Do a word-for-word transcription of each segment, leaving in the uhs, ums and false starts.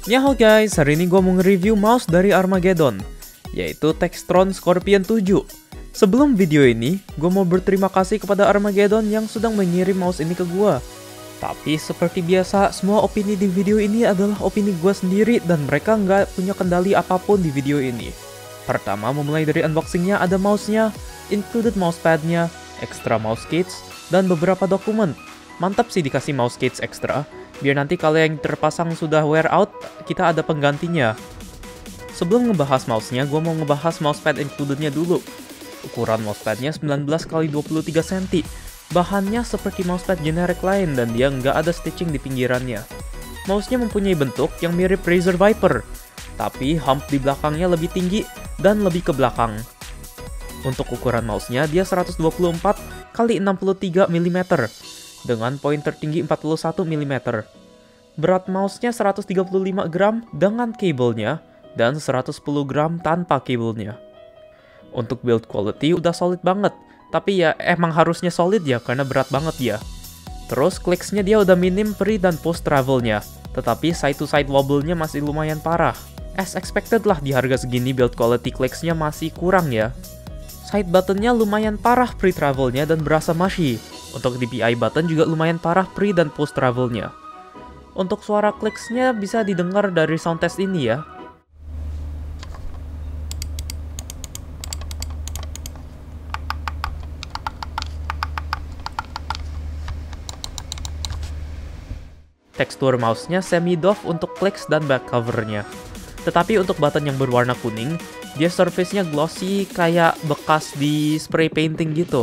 Nyaho guys, hari ini gue mau nge-review mouse dari Armageddon, yaitu Textron Scorpion tujuh. Sebelum video ini, gue mau berterima kasih kepada Armageddon yang sedang mengirim mouse ini ke gue. Tapi seperti biasa, semua opini di video ini adalah opini gue sendiri dan mereka nggak punya kendali apapun di video ini. Pertama, memulai dari unboxingnya ada mouse-nya, included mousepadnya, extra mouse case, dan beberapa dokumen. Mantap sih dikasih mouse case extra, biar nanti kalau yang terpasang sudah wear out, kita ada penggantinya. Sebelum ngebahas mouse-nya, gue mau ngebahas mousepad included-nya dulu. Ukuran mousepadnya sembilan belas kali dua puluh tiga sentimeter. Bahannya seperti mousepad generik lain dan dia nggak ada stitching di pinggirannya. Mouse-nya mempunyai bentuk yang mirip Razer Viper, tapi hump di belakangnya lebih tinggi dan lebih ke belakang. Untuk ukuran mouse-nya, dia seratus dua puluh empat kali enam puluh tiga milimeter. Dengan poin tertinggi empat puluh satu milimeter. Berat mouse-nya seratus tiga puluh lima gram dengan kabelnya dan seratus sepuluh gram tanpa kabelnya. Untuk build quality udah solid banget, tapi ya emang harusnya solid ya karena berat banget dia. Terus clicks-nya dia udah minim pre dan post travelnya, tetapi side to side wobble-nya masih lumayan parah. As expected lah di harga segini build quality clicks-nya masih kurang ya. Side button-nya lumayan parah pre travelnya dan berasa mushy. Untuk D P I button juga lumayan parah pre dan post travelnya. Untuk suara clicks-nya bisa didengar dari sound test ini ya. Tekstur mouse-nya semi-doff untuk clicks dan back cover-nya. Tetapi untuk button yang berwarna kuning, dia surface-nya glossy kayak bekas di spray painting gitu.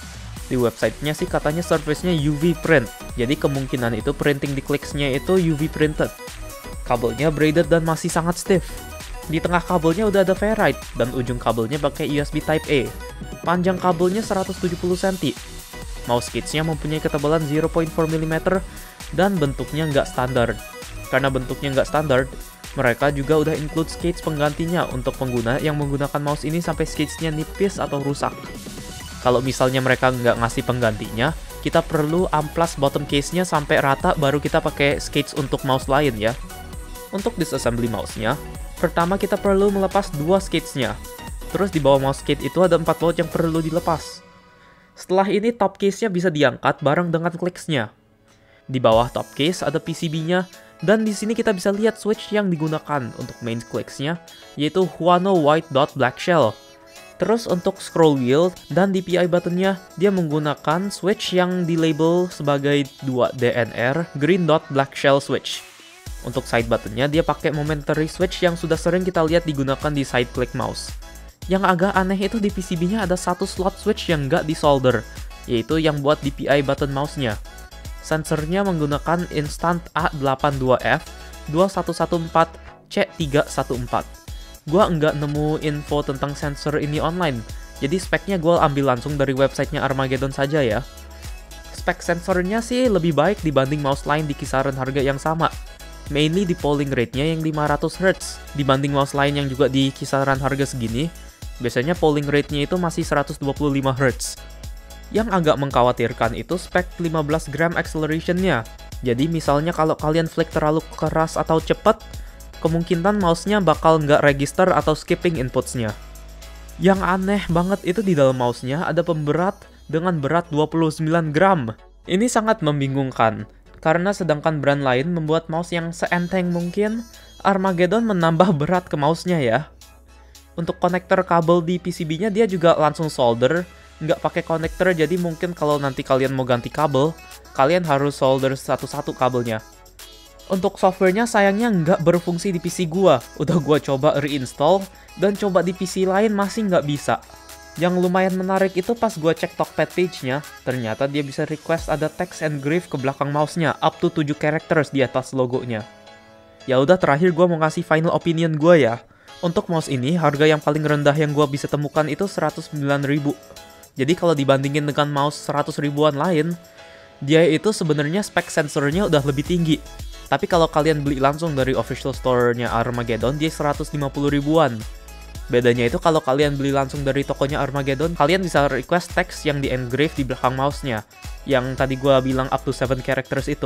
Di website-nya sih katanya surface-nya U V print, jadi kemungkinan itu printing di clicks-nya itu U V printed. Kabelnya braided dan masih sangat stiff. Di tengah kabelnya udah ada ferrite, dan ujung kabelnya pakai U S B Type A. Panjang kabelnya seratus tujuh puluh sentimeter. Mouse case-nya mempunyai ketebalan zero point four milimeter, dan bentuknya nggak standar. Karena bentuknya nggak standar, mereka juga udah include skates penggantinya untuk pengguna yang menggunakan mouse ini sampai skates-nya nipis atau rusak. Kalau misalnya mereka nggak ngasih penggantinya, kita perlu amplas bottom case-nya sampai rata baru kita pakai skates untuk mouse lain ya. Untuk disassembly mouse-nya, pertama kita perlu melepas dua skates-nya. Terus di bawah mouse skate itu ada empat baut yang perlu dilepas. Setelah ini top case-nya bisa diangkat bareng dengan clicks-nya. Di bawah top case ada P C B-nya, dan di sini kita bisa lihat switch yang digunakan untuk main clicks-nya, yaitu Huano White Dot Black Shell. Terus untuk scroll wheel dan D P I button-nya, dia menggunakan switch yang dilabel sebagai dua D N R Green Dot Black Shell Switch. Untuk side button-nya, dia pakai momentary switch yang sudah sering kita lihat digunakan di side click mouse. Yang agak aneh itu di P C B-nya ada satu slot switch yang nggak disolder, yaitu yang buat D P I button mouse-nya. Sensornya menggunakan Instant A delapan dua F dua satu satu empat C tiga satu empat. Gua nggak nemu info tentang sensor ini online, jadi speknya gue ambil langsung dari websitenya Armageddon saja ya. Spek sensornya sih lebih baik dibanding mouse lain di kisaran harga yang sama. Mainly di polling rate-nya yang lima ratus hertz, dibanding mouse lain yang juga di kisaran harga segini, biasanya polling rate-nya itu masih seratus dua puluh lima hertz. Yang agak mengkhawatirkan itu spek lima belas gram acceleration-nya. Jadi misalnya kalau kalian flick terlalu keras atau cepat, kemungkinan mouse-nya bakal nggak register atau skipping inputs-nya. Yang aneh banget itu di dalam mouse-nya ada pemberat dengan berat dua puluh sembilan gram. Ini sangat membingungkan, karena sedangkan brand lain membuat mouse yang seenteng mungkin, Armageddon menambah berat ke mouse-nya ya. Untuk konektor kabel di P C B-nya dia juga langsung solder, nggak pakai konektor, jadi mungkin kalau nanti kalian mau ganti kabel, kalian harus solder satu-satu kabelnya. Untuk softwarenya sayangnya nggak berfungsi di P C gua. Udah gua coba reinstall, dan coba di P C lain masih nggak bisa. Yang lumayan menarik itu pas gua cek Talkpad page-nya, ternyata dia bisa request ada text engrave ke belakang mouse-nya, up to tujuh characters di atas logonya. Ya udah, terakhir gua mau ngasih final opinion gua ya. Untuk mouse ini, harga yang paling rendah yang gua bisa temukan itu seratus sembilan ribu. Jadi kalau dibandingin dengan mouse seratus ribuan lain, dia itu sebenarnya spek sensornya udah lebih tinggi. Tapi kalau kalian beli langsung dari official store-nya Armageddon, dia seratus lima puluh ribuan. Bedanya itu kalau kalian beli langsung dari tokonya Armageddon, kalian bisa request text yang di engrave di belakang mouse-nya. Yang tadi gua bilang up to seven characters itu.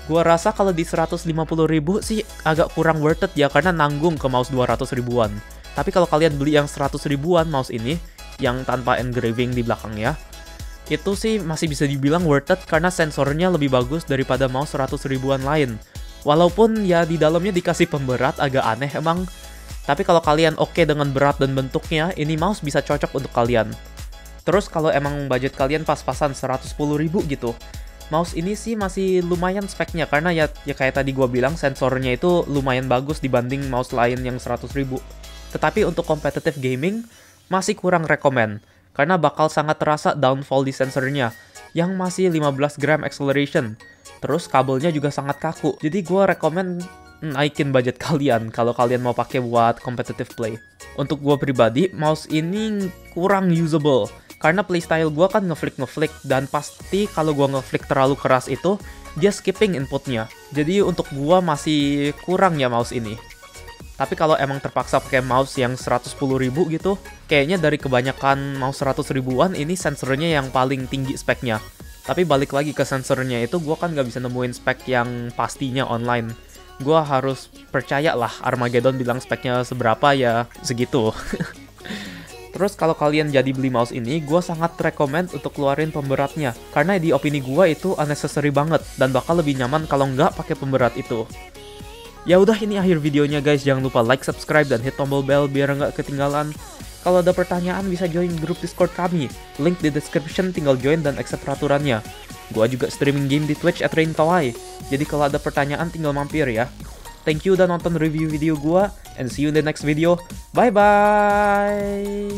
Gua rasa kalau di seratus lima puluh ribu sih agak kurang worth it ya, karena nanggung ke mouse dua ratus ribuan. Tapi kalau kalian beli yang seratus ribuan mouse ini, yang tanpa engraving di belakangnya, itu sih masih bisa dibilang worth it karena sensornya lebih bagus daripada mouse seratus ribuan lain. Walaupun ya di dalamnya dikasih pemberat, agak aneh emang. Tapi kalau kalian oke dengan berat dan bentuknya, ini mouse bisa cocok untuk kalian. Terus kalau emang budget kalian pas-pasan seratus sepuluh ribu gitu, mouse ini sih masih lumayan speknya, karena ya, ya kayak tadi gua bilang, sensornya itu lumayan bagus dibanding mouse lain yang seratus ribu. Tetapi untuk competitive gaming, masih kurang rekomen, karena bakal sangat terasa downfall di sensornya, yang masih lima belas gram acceleration. Terus kabelnya juga sangat kaku, jadi gua rekomen naikin budget kalian kalau kalian mau pakai buat competitive play. Untuk gua pribadi, mouse ini kurang usable, karena playstyle gue kan ngeflick-ngeflick, dan pasti kalau gue ngeflick terlalu keras itu, dia skipping inputnya. Jadi untuk gue masih kurang ya mouse ini. Tapi kalau emang terpaksa pakai mouse yang seratus sepuluh ribu gitu, kayaknya dari kebanyakan mouse seratus ribuan, ini sensornya yang paling tinggi speknya. Tapi balik lagi ke sensornya itu, gue kan gak bisa nemuin spek yang pastinya online. Gue harus percaya lah, Armageddon bilang speknya seberapa ya segitu. Terus kalau kalian jadi beli mouse ini, gue sangat rekomend untuk keluarin pemberatnya, karena di opini gue itu unnecessary banget, dan bakal lebih nyaman kalau nggak pakai pemberat itu. Ya udah, ini akhir videonya guys, jangan lupa like, subscribe, dan hit tombol bell biar nggak ketinggalan. Kalau ada pertanyaan bisa join grup Discord kami, link di description, tinggal join dan accept peraturannya. Gue juga streaming game di Twitch at Raintawai, jadi kalau ada pertanyaan tinggal mampir ya. Thank you udah nonton review video gue, and see you in the next video. Bye bye.